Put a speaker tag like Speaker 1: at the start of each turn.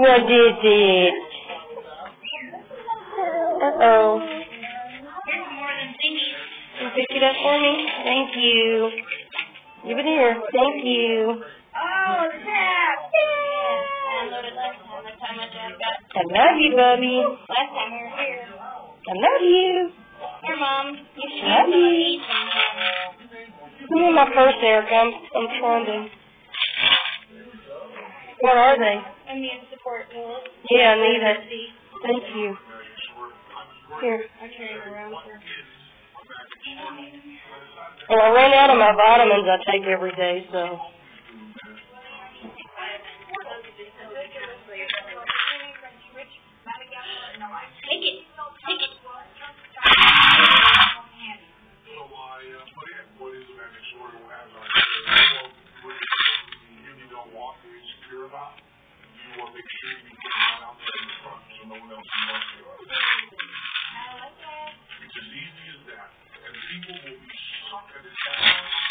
Speaker 1: What is it? Uh-oh. Can you pick it up for me? Thank you. Give it here. Thank you.
Speaker 2: Oh, snap!
Speaker 1: I love you, Bubby.
Speaker 2: Last time we were here.
Speaker 1: I love you.
Speaker 2: Here, Mom. You should
Speaker 1: Love you. Give me my purse, Erica. I'm trying to... What are they?
Speaker 2: Immune support pills.
Speaker 1: Yeah, I need it. Thank you. Here.
Speaker 2: I carry it around for...
Speaker 1: Well, I ran out of my vitamins I take every day, so...
Speaker 2: Take it. Take it.
Speaker 3: It's as easy as that. And people will be shocked at it.